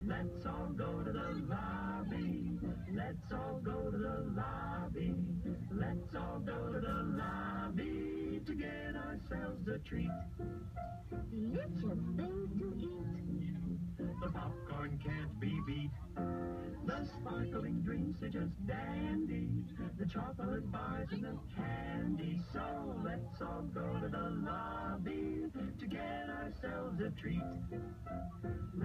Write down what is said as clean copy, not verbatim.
Let's all go to the lobby. Let's all go to the lobby. Let's all go to the lobby to get ourselves a treat. Delicious things to eat. The popcorn can't be beat. The sparkling drinks are just dandy. The chocolate bars and the candy. So let's all go to the lobby to get ourselves a treat.